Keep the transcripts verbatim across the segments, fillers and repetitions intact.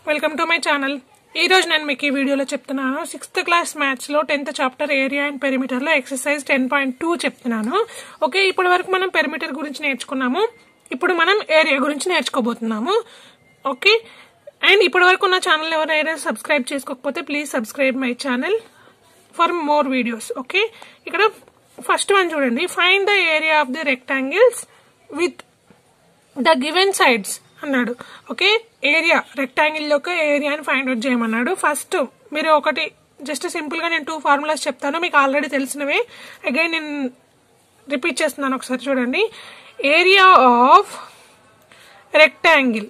Welcome to my channel. ఈ రోజు నేను మీకు ఈ వీడియోలో చెప్తున్నాను సిక్స్త్ క్లాస్ మ్యాథ్స్ లో tenth chapter area and perimeter లో ఎక్సర్సైజ్ టెన్ పాయింట్ టూ చెప్తున్నాను. ఓకే, ఇప్పటి వరకు మనం పెరిమీటర్ గురించి నేర్చుకున్నాము. ఇప్పుడు మనం ఏరియా గురించి నేర్చుకోబోతున్నాము. ఓకే, అండ్ ఇప్పటి వరకు నా ఛానల్ ఎవరైనా సబ్స్క్రైబ్ చేసుకోకపోతే please subscribe my channel for more videos. Okay, ఇక్కడ ఫస్ట్ వన్ చూడండి. Find the area of the rectangles with the given sides అన్నాడు. ఓకే, ఏరియా రెక్టాంగిల్ యొక్క ఏరియాని ఫైండ్ అవుట్ చేయమన్నాడు. ఫస్ట్ మీరు ఒకటి జస్ట్ సింపుల్ గా నేను టూ ఫార్ములాస్ చెప్తాను, మీకు ఆల్రెడీ తెలిసినవే. అగైన్ నేను రిపీట్ చేస్తున్నాను, ఒకసారి చూడండి. Area of rectangle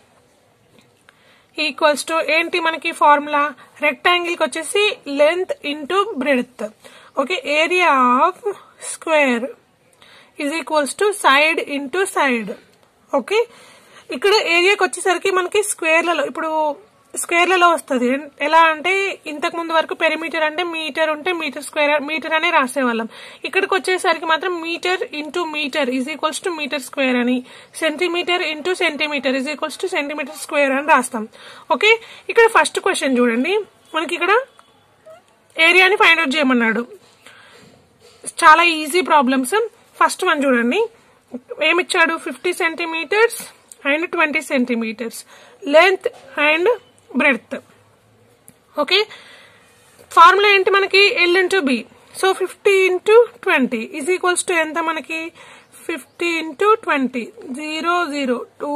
equals to ఏంటి మనకి ఫార్ములా? రెక్టాంగిల్ కి వచ్చేసి length into breadth. Okay, area of square is equals to side into side. Okay, ఇక్కడ ఏరియాకి వచ్చేసరికి మనకి స్క్వేర్లలో ఇప్పుడు స్క్వేర్లలో వస్తుంది. ఎలా అంటే ఇంతకు ముందు వరకు పెరిమీటర్ అంటే మీటర్ ఉంటే మీటర్ స్క్వేర్ మీటర్ అనే రాసేవాళ్ళం. ఇక్కడికి వచ్చేసరికి మాత్రం metre into metre is equals to metre square అని, centimetre into centimetre is equals to centimetre square అని రాస్తాం. ఓకే, ఇక్కడ ఫస్ట్ క్వశ్చన్ చూడండి. మనకి ఇక్కడ ఏరియాని ఫైండ్ అవుట్ చేయమన్నాడు. చాలా ఈజీ ప్రాబ్లమ్స్. ఫస్ట్ వన్ చూడండి, ఏమిచ్చాడు? Fifty centimetres and twenty centimetres length and breadth. Okay, formula ఏంటి మనకి? L into B. So fifty into twenty is equals to ఎంత మనకి? Fifty into twenty, zero zero two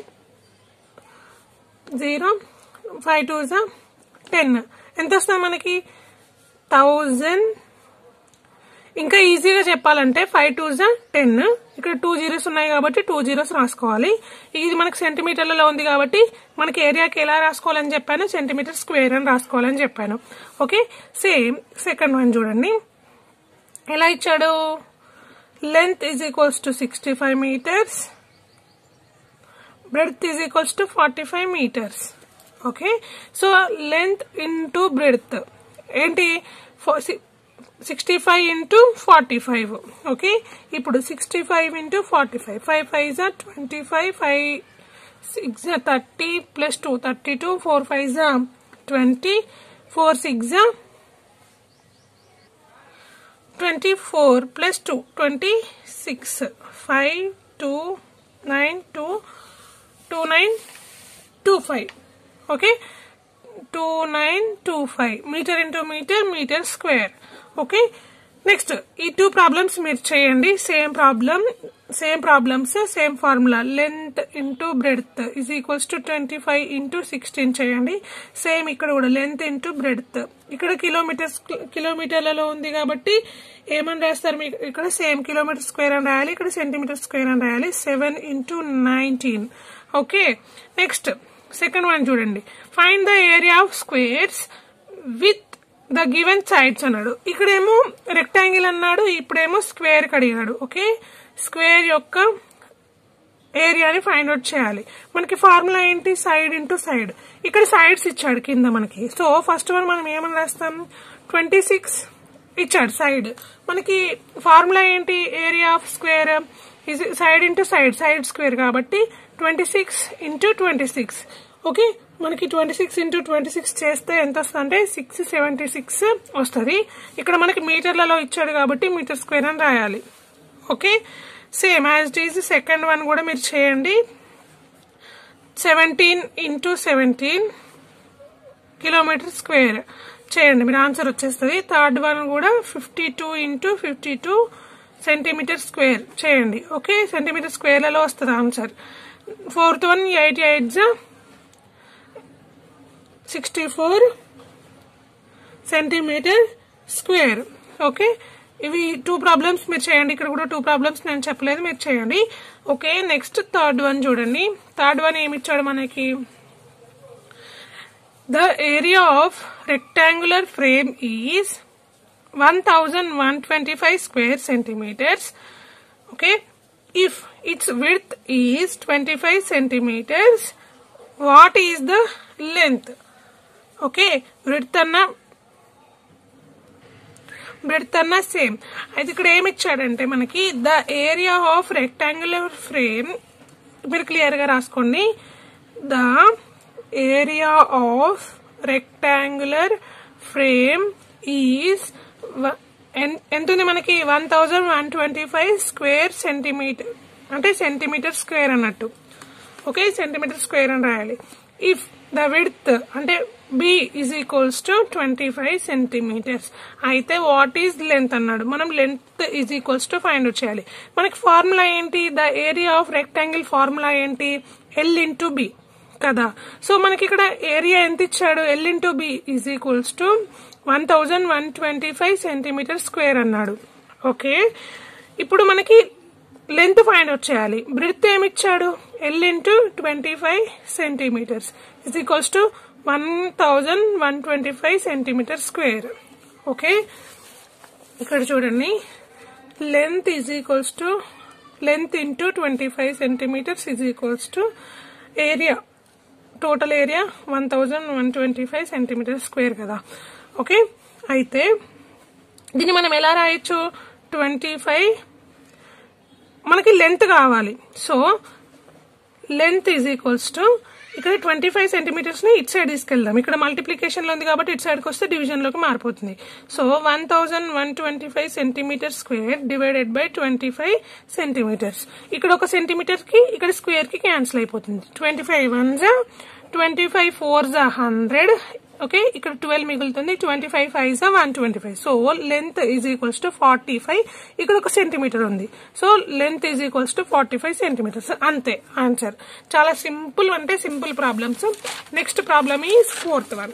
zero five two జా ten. ఎంత వస్తుంది మనకి? థౌజండ్. ఇంకా ఈజీగా చెప్పాలంటే ఫైవ్ టూ జా టెన్. ఇక్కడ టూ జీరోస్ ఉన్నాయి కాబట్టి టూ జీరోస్ రాసుకోవాలి. ఇది మనకి సెంటీమీటర్లలో ఉంది కాబట్టి మనకి ఏరియాకి ఎలా రాసుకోవాలని చెప్పాను? సెంటీమీటర్ స్క్వేర్ అని రాసుకోవాలని చెప్పాను. ఓకే, సేమ్ సెకండ్ వన్ చూడండి. ఎలా ఇచ్చాడు? Length is equals to sixty five metres, breadth is equals to forty five metres. Okay, so length into breadth ఏంటి? Sixty five into forty five. Okay, ఇప్పుడు sixty five into forty five, five five జా twenty five, five six జా thirty plus two thirty two, four five జా twenty, four six జా twenty four plus two twenty six, five two nine two two nine two five. Okay, two nine two five metre into metre metre square. Okay, next ఈ two problems మీరు చేయండి. Same problem same problems same formula. Length into breadth is equals to twenty five into sixteen చేయండి. Same ఇక్కడ కూడా length into breadth. ఇక్కడ kilometres కిలోమీటర్లలో ఉంది కాబట్టి ఏమని రాస్తారు మీకు? ఇక్కడ సేమ్ కిలోమీటర్ స్క్వేర్ అని రాయాలి, ఇక్కడ సెంటీమీటర్ స్క్వేర్ అని రాయాలి. Seven into nineteen. Okay, next second one చూడండి. Find the area of squares with the given sides అన్నాడు. ఇక్కడేమో రెక్టాంగిల్ అన్నాడు, ఇప్పుడేమో స్క్వేర్ అడిగాడు. ఓకే, స్క్వేర్ యొక్క ఏరియాని ఫైండ్ అవుట్ చేయాలి. మనకి ఫార్ములా ఏంటి? Side into side. ఇక్కడ సైడ్స్ ఇచ్చాడు కింద మనకి. సో ఫస్ట్ వన్ మనం ఏమని రాస్తాం? ట్వంటీ సిక్స్ ఇచ్చాడు సైడ్. మనకి ఫార్ములా ఏంటి? Area of square side into side, side square కాబట్టి twenty six into twenty six. Okay, మనకి twenty six into twenty six చేస్తే ఎంత వస్తుంది అంటే సిక్స్ సెవెంటీ సిక్స్ వస్తుంది. ఇక్కడ మనకి మీటర్లలో ఇచ్చాడు కాబట్టి మీటర్ స్క్వేర్ అని రాయాలి. Okay, same as it is second one కూడా మీరు చేయండి. Seventeen into seventeen kilometre square చేయండి, మీరు ఆన్సర్ వచ్చేస్తుంది. థర్డ్ వన్ కూడా fifty two into fifty two centimetre square చేయండి. ఓకే, సెంటీమీటర్ స్క్వేర్లలో వస్తుంది answer. Fourth one eighty eight జా sixty four centimetre square. Okay, ఇవి టూ ప్రాబ్లమ్స్ మీరు చేయండి. ఇక్కడ కూడా టూ ప్రాబ్లమ్స్ నేను చెప్పలేదు, మీరు చేయండి. ఓకే, నెక్స్ట్ థర్డ్ వన్ చూడండి. థర్డ్ వన్ ఏమి ఇచ్చాడు మనకి? The area of rectangular frame is one thousand one twenty five square centimetres. Okay, if its width is twenty five centimetres, what is the length? Okay, breadth అన్న breadth అన్న same. అయితే ఇక్కడ ఏమి ఇచ్చాడంటే మనకి the area of rectangular frame, మీరు clear గా రాసుకోండి. The area of rectangular frame is ఎంత ఉంది మనకి one thousand one twenty five square centimetre అంటే సెంటీమీటర్ స్క్వేర్ అన్నట్టు. ఓకే, సెంటీమీటర్ స్క్వేర్ అని రాయాలి. ఇఫ్ ద విడ్త్ అంటే B is equals to twenty five centimetres అయితే వాట్ ఈజ్ లెంత్ అన్నాడు. మనం length is equals to find out చేయాలి. మనకి ఫార్ములా ఏంటి, the area of rectangle formula ఏంటి, ఎల్ ఇంటూ బి కదా. సో మనకి ఇక్కడ ఏరియా ఎంత ఇచ్చాడు, L into B is equals to one thousand one twenty five centimetre square అన్నాడు. ఓకే, ఇప్పుడు మనకి లెంత్ ఫైండ్ అవుట్ చేయాలి. బ్రెడ్త్ ఏమి ఇచ్చాడు, L into twenty five centimetres is equals to one thousand one twenty five centimetre square. Okay, ఇక్కడ చూడండి, length is equals to length into twenty five centimetres is equals to area, total area one thousand one twenty five centimetre square కదా. Okay, అయితే దీన్ని మనం ఎలా రాయొచ్చు, twenty five మనకి length కావాలి. So length is equals to ఇక్కడ twenty five centimetres ని ఇట్ సైడ్ తీసుకెళ్దాం. ఇక్కడ మల్టిప్లికేషన్ లో ఉంది కాబట్టి ఇట్ సైడ్ కి వస్తే డివిజన్ లోకి మారిపోతుంది. So one thousand one twenty five centimetre square divided by twenty five centimetres. ఇక్కడ ఒక సెంటీమీటర్ కి ఇక్కడ స్క్వేర్ కి క్యాన్సిల్ అయిపోతుంది. ట్వంటీ ఫైవ్ వన్ జా ట్వంటీ ఫైవ్ ఫోర్ జా హండ్రెడ్. ఓకే, ఇక్కడ ట్వెల్వ్ మిగులుతుంది. ట్వంటీ ఫైవ్ ఫైవ్ జా one twenty five. So length is equals to forty five. ఇక్కడ ఒక సెంటీమీటర్ ఉంది. So length is equals to forty five centimetres. అంతే answer. చాలా సింపుల్ అంటే simple problems. Next problem is fourth one.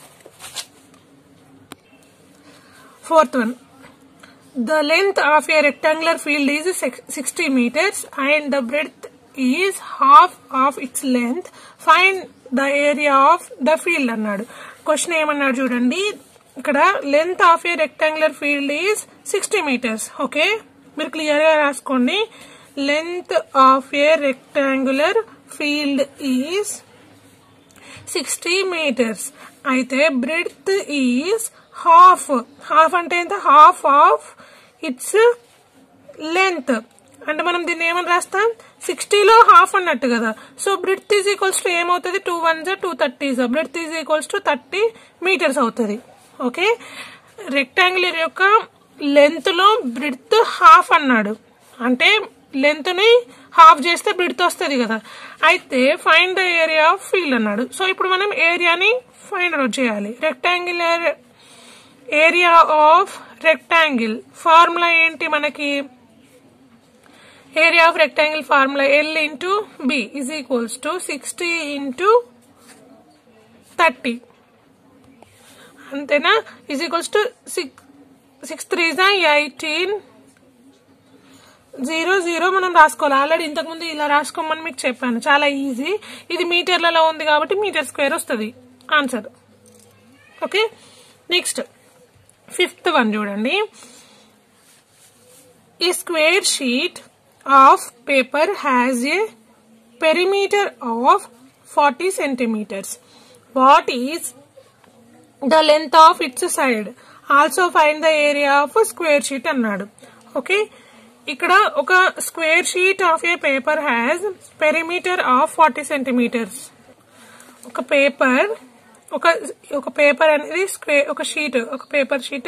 Fourth one, the length of a rectangular field is sixty meters and the breadth is half of its length. Find the area of the field అన్నాడు. Question ఏమన్నాడు చూడండి, ఇక్కడ length of a rectangular field is sixty metres. Okay, మీరు clear గా రాసుకోండి. Length of a rectangular field is sixty metres అయితే breadth is half. Half అంటే ఎంత, హాఫ్ ఆఫ్ ఇట్స్ లెంత్. అంటే మనం దీన్ని ఏమని రాస్తాం, సిక్స్టీలో హాఫ్ అన్నట్టు కదా. So breadth is equals to ఏమవుతుంది, టూ వన్ జా టూ థర్టీ జా breadth is equals to thirty metres అవుతుంది. ఓకే, రెక్టాంగులర్ యొక్క లెంత్ లో బ్రెడ్త్ హాఫ్ అన్నాడు అంటే లెంత్ ని హాఫ్ చేస్తే బ్రెడ్త్ వస్తుంది కదా. అయితే find the area of field అన్నాడు. సో ఇప్పుడు మనం ఏరియాని ఫైండ్ అవుట్ చేయాలి. Rectangular area of rectangle formula ఏంటి మనకి, area of rectangle formula L into B is equals to sixty into thirty అంతేనా, is equals to six six three జా eighteen zero zero మనం రాసుకోవాలి. ఆల్రెడీ ఇంతకుముందు ఇలా రాసుకోమని మీకు చెప్పాను, చాలా ఈజీ. ఇది మీటర్లలో ఉంది కాబట్టి మీటర్ స్క్వేర్ వస్తుంది answer. Okay, next fifth one చూడండి. ఈ square sheet of paper has a perimeter of forty centimeters. What is the length of its side? Also find the area of a square sheet అన్నాడు. ఓకే, ఇక్కడ ఒక square sheet of a paper has perimeter of forty centimeters. ఒక paper ఒక ఒక paper అనేది square, ఒక sheet, ఒక paper sheet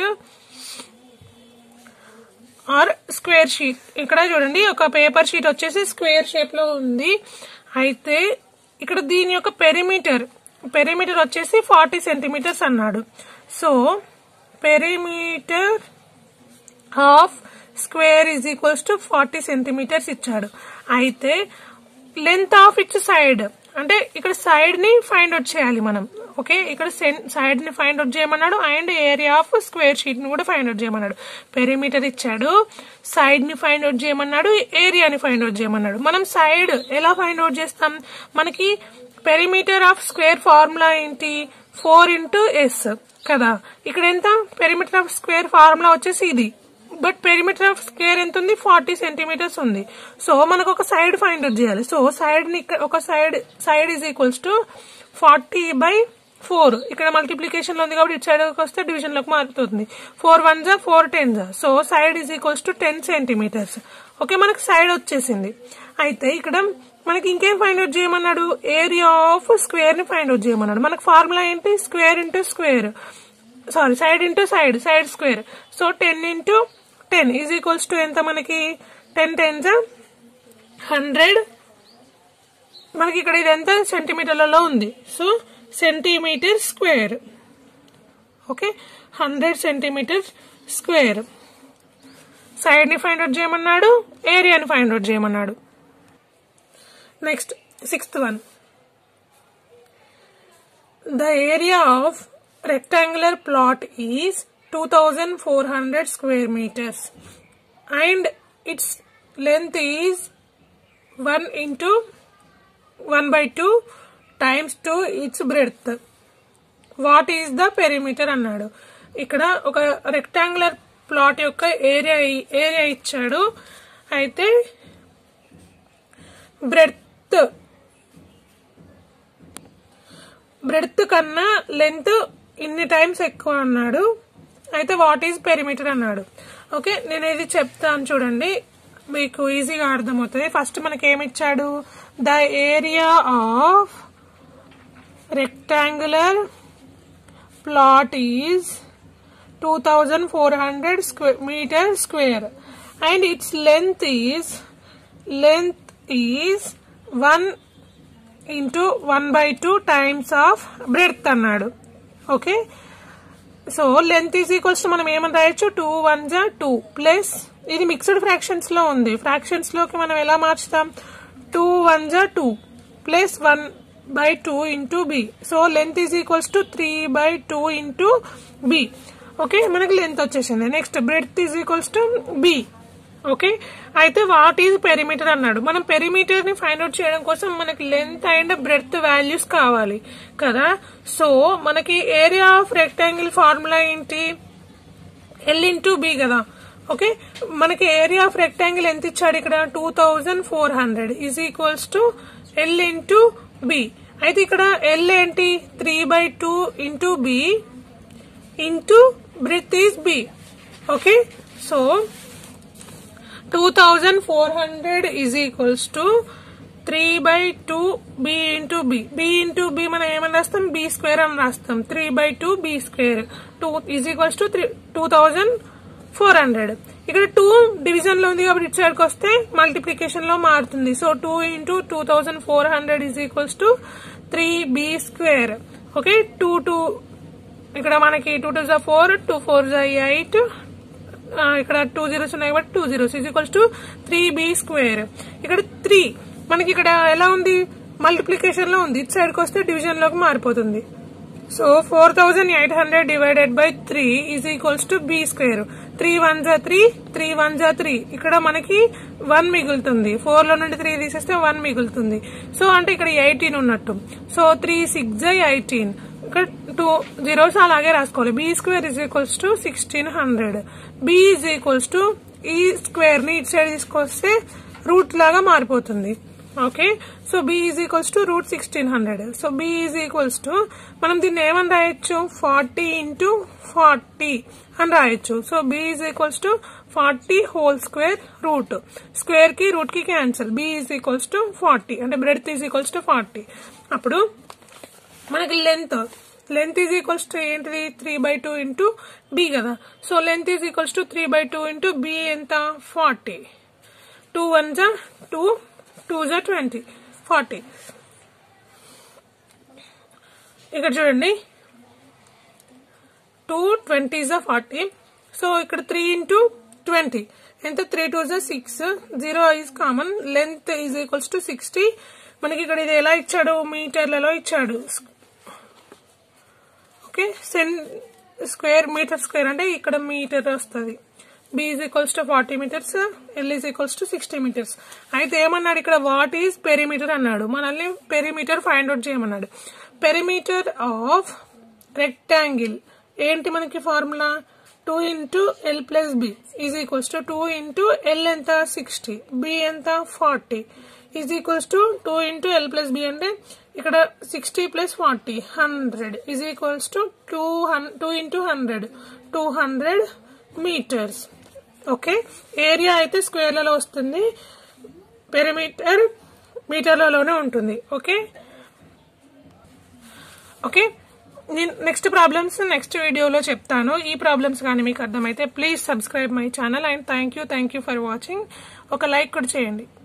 or square sheet. ఇక్కడ చూడండి, ఒక పేపర్ షీట్ వచ్చేసి స్క్వేర్ షేప్ లో ఉంది. అయితే ఇక్కడ దీని యొక్క పెరిమీటర్ పెరిమీటర్ వచ్చేసి ఫార్టీ సెంటీమీటర్స్ అన్నాడు. So perimeter of square is equals to forty centimeters ఇచ్చాడు. అయితే లెంత్ ఆఫ్ ఇట్స్ సైడ్ అంటే ఇక్కడ సైడ్ ని ఫైండ్ అవుట్ చేయాలి మనం. ఓకే, ఇక్కడ సైడ్ ని ఫైండ్ అవుట్ చేయమన్నాడు and area of square sheet ని కూడా ఫైండ్ అవుట్ చేయమన్నాడు. పెరిమీటర్ ఇచ్చాడు, సైడ్ ని ఫైండ్ అవుట్ చేయమన్నాడు, ఏరియాని ఫైండ్ అవుట్ చేయమన్నాడు. మనం సైడ్ ఎలా ఫైండ్ అవుట్ చేస్తాం, మనకి పెరిమీటర్ ఆఫ్ స్క్వేర్ ఫార్ములా ఏంటి, ఫోర్ ఇంటూ ఎస్ కదా. ఇక్కడ ఎంత, పెరిమీటర్ ఆఫ్ స్క్వేర్ ఫార్ములా వచ్చేసి ఇది, బట్ పెరిమీటర్ ఆఫ్ స్క్వేర్ ఎంత ఉంది, ఫార్టీ సెంటీమీటర్స్ ఉంది. సో మనకు ఒక సైడ్ ఫైండ్ అవుట్ చేయాలి. సో సైడ్ ని ఒక side side is equals to forty by four. ఇక్కడ మల్టిప్లికేషన్ లో ఉంది కాబట్టి ఇటు సైడ్ వస్తే డివిజన్ లోకి మారుతుంది. ఫోర్ వన్ జా ఫోర్ టెన్ జా so side is equals to ten centimeters. Okay, మనకు సైడ్ వచ్చేసింది. అయితే ఇక్కడ మనకి ఇంకేం ఫైండ్ అవుట్ చేయమన్నాడు, ఏరియా ఆఫ్ స్క్వేర్ ని ఫైండ్ అవుట్ చేయమన్నాడు. మనకు ఫార్ములా ఏంటి, square into square, sorry side into side, side square. So ten into ten is equals to ఎంత మనకి, టెన్ టెన్స్ హండ్రెడ్. మనకి ఇక్కడ ఇది ఎంత సెంటీమీటర్లలో ఉంది, so centimeter square. Okay, hundred centimeter square. Side ని ఫైండ్ అవుట్ చేయమన్నాడు, ఏరియాని ఫైండ్ అవుట్ చేయమన్నాడు. Next sixth one, the area of rectangular plot is two thousand four hundred square meters and its length is one into one by two times two its breadth. What is the perimeter అన్నాడు. ఇక్కడ ఒక rectangular plot యొక్క area area ఇచ్చాడు. అయితే breadth breadth కన్నా length ఇన్ని times ఎక్కువ అన్నాడు. అయితే వాట్ ఈజ్ పెరిమీటర్ అన్నాడు. ఓకే, నేను ఇది చెప్తాను చూడండి, మీకు ఈజీగా అర్థమవుతుంది. ఫస్ట్ మనకి ఏమి ఇచ్చాడు, the area of rectangular plot is two thousand four hundred meter square and its length is length is one into one by two times of breadth అన్నాడు. Okay, so length is equals to మనం ఏమని రాయొచ్చు, two one జా two plus, ఇది mixed fractions లో ఉంది, fractions లోకి మనం ఎలా మార్చుతాం, టూ వన్ జా two plus one by two into B. So length is equals to three by two into B. Okay, మనకి లెంత్ వచ్చేసింది. Next breadth is equals to B. Okay, అయితే వాట్ ఈజ్ పెరిమీటర్ అన్నాడు. మనం perimeter ని find out చేయడం కోసం మనకి length and breadth values కావాలి కదా. సో మనకి ఏరియా ఆఫ్ రెక్టాంగిల్ ఫార్ములా ఏంటి, ఎల్ ఇంటూ బి కదా. ఓకే, మనకి ఏరియా ఆఫ్ రెక్టాంగిల్ ఎంత ఇచ్చాడు ఇక్కడ, two thousand four hundred is equals to L into B. అయితే ఇక్కడ ఎల్ ఏంటి, three by two into B into breadth is B. Okay, so two thousand four hundred is equals to three by two b into b. b into b మనం ఏమని రాస్తాం, b square అని రాస్తాం. three by two b square two is equals to two thousand four hundred. ఇక్కడ two division లో ఉంది కాబట్టి ఇటు సైడ్కి వస్తే మల్టిప్లికేషన్ లో మారుతుంది. So two into two thousand four hundred is equals to three B square. Okay, two two ఇక్కడ మనకి టూ టూ జా ఫోర్, టూ ఫోర్ జా ఎయిట్, ఇక్కడ టూ జీరోస్ ఉన్నాయి కాబట్టి two zeros is equals to three B square. ఇక్కడ three మనకి ఇక్కడ ఎలా ఉంది, మల్టిప్లికేషన్ లో ఉంది, ఇటు సైడ్కి వస్తే డివిజన్ లోకి మారిపోతుంది. So four thousand eight hundred divided by three is equals to B square. Three one జా త్రీ, త్రీ వన్ జా త్రీ, ఇక్కడ మనకి వన్ మిగులుతుంది. ఫోర్ లో నుండి త్రీ తీసేస్తే వన్ మిగులుతుంది. సో అంటే ఇక్కడ ఎయిటీన్ ఉన్నట్టు. సో త్రీ సిక్స్ జా ఎయిటీన్, ఇక్కడ టూ జీరోస్ అలాగే రాసుకోవాలి. B square is equals to sixteen hundred. B is equals to ఈ స్క్వేర్ ని ఇటు సైడ్ తీసుకొస్తే రూట్ లాగా మారిపోతుంది. Okay, so B is equals to root sixteen hundred. So B is equals to మనం దీన్ని ఏమని రాయొచ్చు, ఫార్టీ ఇంటూ ఫార్టీ అని రాయొచ్చు. So B is equals to forty whole square root, square కి రూట్ కి cancel. B is equals to forty అంటే breadth is equals to forty. అప్పుడు మనకి length length is equals to ఏంటిది, three by two into B కదా. So length is equals to three by two into B ఎంత, forty. Two one జా two, two జా twenty, forty. ఇక్కడ చూడండి, two twenty జా ఫార్టీ. సో ఇక్కడ three into twenty ఎంత, త్రీ టూ జా six, zero is common. Length is equals to sixty. మనకి ఇక్కడ ఇది ఎలా ఇచ్చాడు, మీటర్లలో ఇచ్చాడు. ఓకే, సెన్ స్క్వేర్ మీటర్ స్క్వేర్ అంటే ఇక్కడ మీటర్ వస్తుంది. B is equals to forty meters, L is equals to sixty metres. అయితే ఏమన్నాడు ఇక్కడ, వాట్ ఈజ్ పెరిమీటర్ అన్నాడు. మనల్ని పెరిమీటర్ ఫైండ్ అవుట్ చేయమన్నాడు. పెరిమీటర్ ఆఫ్ రెక్టాంగిల్ ఏంటి మనకి formula, two into L plus B is equals to two into L ఎంత, sixty, B ఎంత, forty is equals to two into L plus B అంటే ఇక్కడ sixty plus forty, hundred is equals to two two into hundred, two hundred meters. Okay, area అయితే స్క్వేర్లలో వస్తుంది. Perimeter మీటర్లలోనే ఉంటుంది. Okay okay నేను నెక్స్ట్ ప్రాబ్లమ్స్ నెక్స్ట్ వీడియోలో చెప్తాను. ఈ ప్రాబ్లమ్స్ కానీ మీకు అర్థమైతే please subscribe my channel and thank you thank you for watching. ఒక లైక్ కూడా చేయండి.